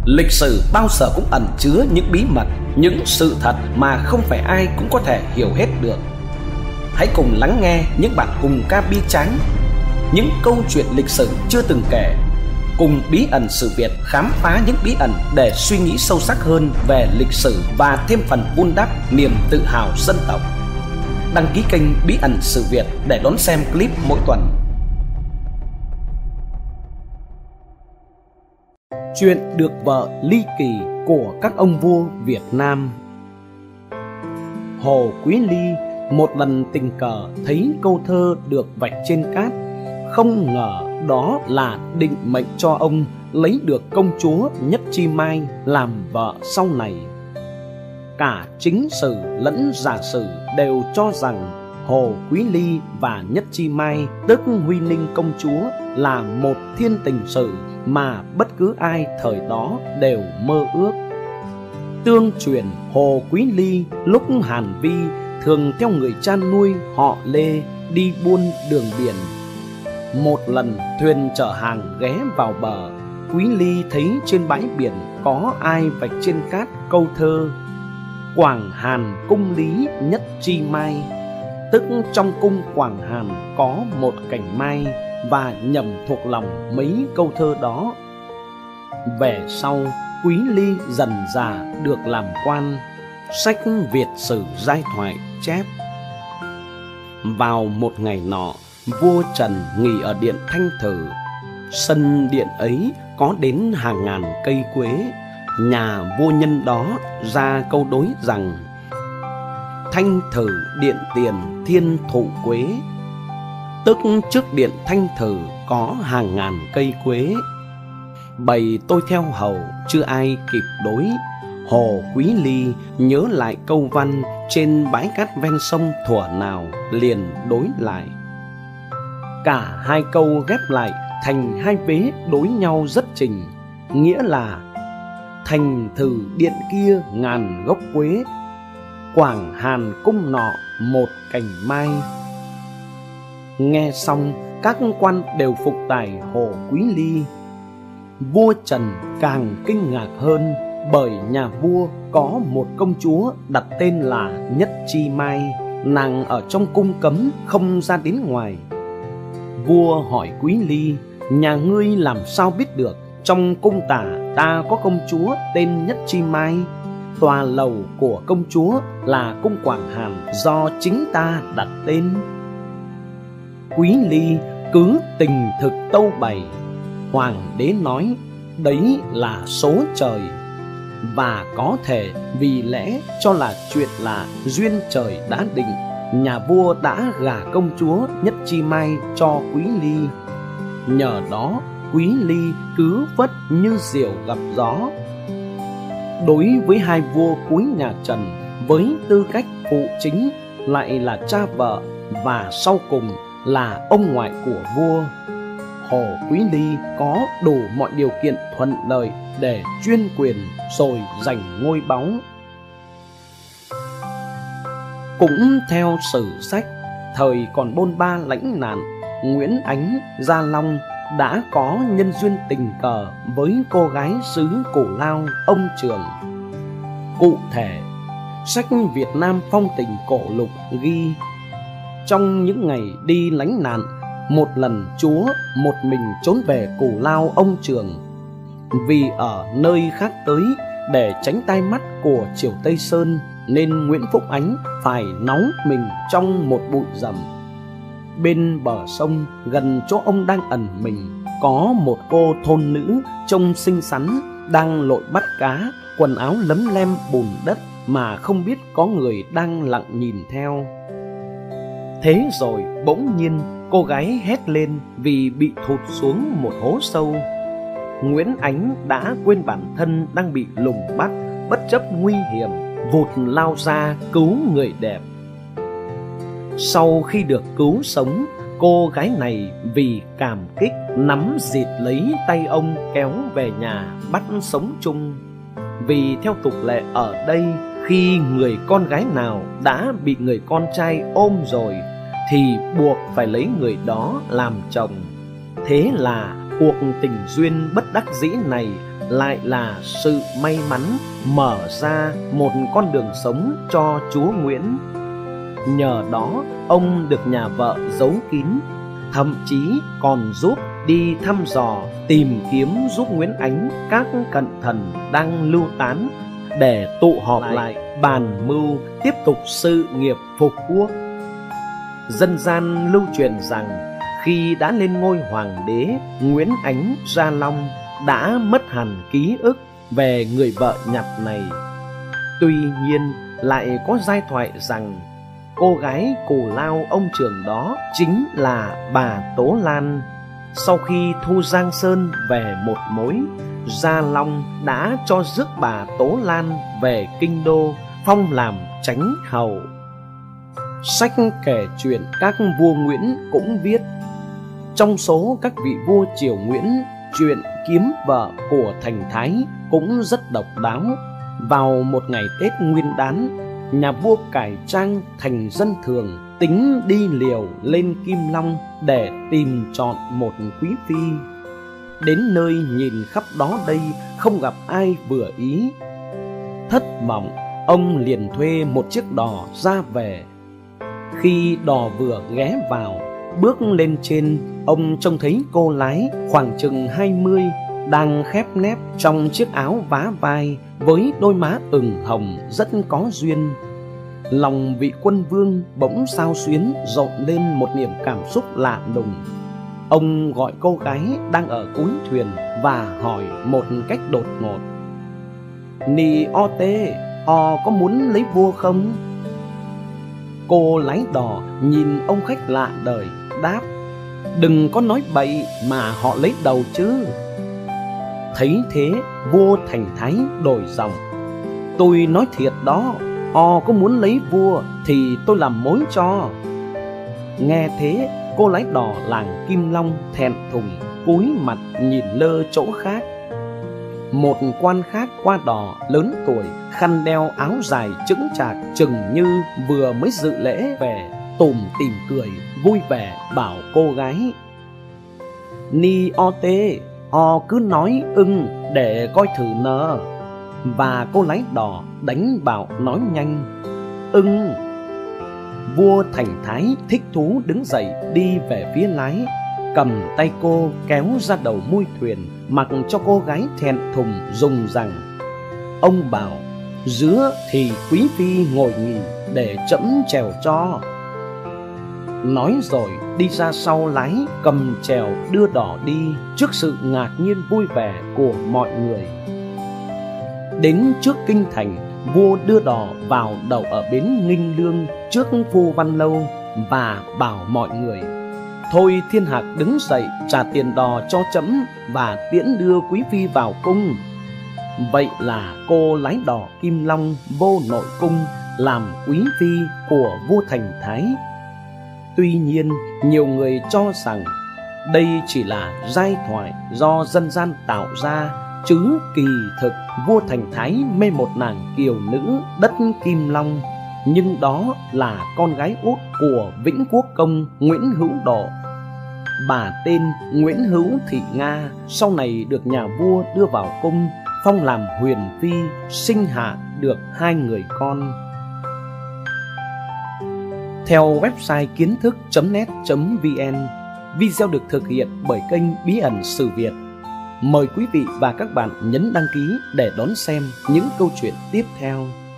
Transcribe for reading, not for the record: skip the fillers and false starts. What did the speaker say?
Lịch sử bao giờ cũng ẩn chứa những bí mật, những sự thật mà không phải ai cũng có thể hiểu hết được. Hãy cùng lắng nghe những bản hùng ca bi tráng, những câu chuyện lịch sử chưa từng kể. Cùng Bí ẩn sự Việt khám phá những bí ẩn để suy nghĩ sâu sắc hơn về lịch sử và thêm phần vun đắp niềm tự hào dân tộc. Đăng ký kênh Bí ẩn sự Việt để đón xem clip mỗi tuần. Chuyện được vợ ly kỳ của các ông vua Việt Nam. Hồ Quý Ly một lần tình cờ thấy câu thơ được vạch trên cát, không ngờ đó là định mệnh cho ông lấy được công chúa Nhất Chi Mai làm vợ sau này. Cả chính sử lẫn giả sử đều cho rằng Hồ Quý Ly và Nhất Chi Mai, tức Huy Ninh công chúa, là một thiên tình sự mà bất cứ ai thời đó đều mơ ước. Tương truyền Hồ Quý Ly lúc Hàn Vi thường theo người cha nuôi họ Lê đi buôn đường biển. Một lần thuyền chở hàng ghé vào bờ, Quý Ly thấy trên bãi biển có ai vạch trên cát câu thơ Quảng Hàn cung lý Nhất Chi Mai, tức trong cung Quảng Hàn có một cành mai, và nhẩm thuộc lòng mấy câu thơ đó. Về sau Quý Ly dần dà được làm quan. Sách Việt sử giai thoại chép: vào một ngày nọ, vua Trần nghỉ ở điện Thanh Thử. Sân điện ấy có đến hàng ngàn cây quế. Nhà vua nhân đó ra câu đối rằng: Thanh Thử điện tiền thiên thụ quế, tức trước điện Thanh Thử có hàng ngàn cây quế. Bày tôi theo hầu chưa ai kịp đối. Hồ Quý Ly nhớ lại câu văn trên bãi cát ven sông thuở nào, liền đối lại. Cả hai câu ghép lại thành hai vế đối nhau rất trình, nghĩa là Thành Thử điện kia ngàn gốc quế, Quảng Hàn cung nọ một cành mai. Nghe xong các quan đều phục tài Hồ Quý Ly. Vua Trần càng kinh ngạc hơn, bởi nhà vua có một công chúa đặt tên là Nhất Chi Mai. Nàng ở trong cung cấm không ra đến ngoài. Vua hỏi Quý Ly: nhà ngươi làm sao biết được trong cung ta có công chúa tên Nhất Chi Mai? Tòa lầu của công chúa là cung Quảng Hàn do chính ta đặt tên. Quý Ly cứ tình thực tâu bày. Hoàng đế nói: đấy là số trời, và có thể vì lẽ cho là chuyện là duyên trời đã định, nhà vua đã gả công chúa Nhất Chi Mai cho Quý Ly. Nhờ đó Quý Ly cứ phất như diều gặp gió. Đối với hai vua cuối nhà Trần, với tư cách phụ chính, lại là cha vợ, và sau cùng là ông ngoại của vua, Hồ Quý Ly có đủ mọi điều kiện thuận lợi để chuyên quyền rồi giành ngôi báu. Cũng theo sử sách, thời còn bôn ba lãnh nạn, Nguyễn Ánh, Gia Long đã có nhân duyên tình cờ với cô gái xứ Củ Lao, ông Trường. Cụ thể, sách Việt Nam Phong Tình Cổ Lục ghi: trong những ngày đi lánh nạn, một lần chúa một mình trốn về Củ Lao ông Trường. Vì ở nơi khác tới, để tránh tai mắt của triều Tây Sơn, nên Nguyễn Phúc Ánh phải náu mình trong một bụi rậm. Bên bờ sông gần chỗ ông đang ẩn mình, có một cô thôn nữ trông xinh xắn đang lội bắt cá, quần áo lấm lem bùn đất mà không biết có người đang lặng nhìn theo. Thế rồi bỗng nhiên cô gái hét lên vì bị thụt xuống một hố sâu. Nguyễn Ánh đã quên bản thân đang bị lùng bắt, bất chấp nguy hiểm, vụt lao ra cứu người đẹp. Sau khi được cứu sống, cô gái này vì cảm kích nắm dịt lấy tay ông kéo về nhà bắt sống chung. Vì theo tục lệ ở đây, khi người con gái nào đã bị người con trai ôm rồi thì buộc phải lấy người đó làm chồng. Thế là cuộc tình duyên bất đắc dĩ này lại là sự may mắn mở ra một con đường sống cho chúa Nguyễn. Nhờ đó ông được nhà vợ giấu kín, thậm chí còn giúp đi thăm dò tìm kiếm giúp Nguyễn Ánh các cận thần đang lưu tán để tụ họp lại bàn mưu tiếp tục sự nghiệp phục quốc. Dân gian lưu truyền rằng khi đã lên ngôi hoàng đế, Nguyễn Ánh Gia Long đã mất hẳn ký ức về người vợ nhặt này. Tuy nhiên lại có giai thoại rằng cô gái cù lao ông trưởng đó chính là bà Tố Lan. Sau khi thu Giang Sơn về một mối, Gia Long đã cho rước bà Tố Lan về kinh đô, phong làm chánh hầu. Sách kể chuyện các vua Nguyễn cũng viết, trong số các vị vua triều Nguyễn, chuyện kiếm vợ của Thành Thái cũng rất độc đáo. Vào một ngày Tết Nguyên Đán, nhà vua cải trang thành dân thường, tính đi liều lên Kim Long để tìm chọn một quý phi. Đến nơi nhìn khắp đó đây không gặp ai vừa ý. Thất vọng, ông liền thuê một chiếc đò ra về. Khi đò vừa ghé vào, bước lên trên, ông trông thấy cô lái khoảng chừng 20 đang khép nép trong chiếc áo vá vai với đôi má ửng hồng rất có duyên. Lòng vị quân vương bỗng xao xuyến rộn lên một niềm cảm xúc lạ lùng. Ông gọi cô gái đang ở cuối thuyền và hỏi một cách đột ngột: "Nì o tê, o có muốn lấy vua không?" Cô lái đò nhìn ông khách lạ đời, đáp: "Đừng có nói bậy mà họ lấy đầu chứ." Thấy thế, vua Thành Thái đổi giọng: "Tôi nói thiệt đó, o có muốn lấy vua thì tôi làm mối cho." Nghe thế, cô lái đò làng Kim Long thẹn thùng cúi mặt nhìn lơ chỗ khác. Một quan khác qua đò lớn tuổi, khăn đeo áo dài chững chạc, chừng như vừa mới dự lễ về, tủm tỉm cười vui vẻ bảo cô gái: "Ni o tê, o cứ nói ưng để coi thử nờ." Và cô lái đò đánh bảo nói nhanh: "Ưng." Vua Thành Thái thích thú đứng dậy đi về phía lái, cầm tay cô kéo ra đầu mui thuyền, mặc cho cô gái thẹn thùng dùng rằng: "Ông bảo giữa thì quý phi ngồi nghỉ để trẫm chèo cho." Nói rồi đi ra sau lái, cầm chèo đưa đò đi trước sự ngạc nhiên vui vẻ của mọi người. Đến trước kinh thành, vua đưa đò vào đậu ở bến Nghinh Lương trước Phu Văn Lâu và bảo mọi người: "Thôi thiên hạc đứng dậy trả tiền đò cho trẫm và tiễn đưa quý phi vào cung." Vậy là cô lái đò Kim Long vô nội cung làm quý phi của vua Thành Thái. Tuy nhiên, nhiều người cho rằng đây chỉ là giai thoại do dân gian tạo ra, chứ kỳ thực vua Thành Thái mê một nàng kiều nữ đất Kim Long, nhưng đó là con gái út của Vĩnh Quốc công Nguyễn Hữu Độ. Bà tên Nguyễn Hữu Thị Nga, sau này được nhà vua đưa vào cung, phong làm huyền phi, sinh hạ được 2 người con. Theo website kiến thức.net.vn, video được thực hiện bởi kênh Bí ẩn Sử Việt. Mời quý vị và các bạn nhấn đăng ký để đón xem những câu chuyện tiếp theo.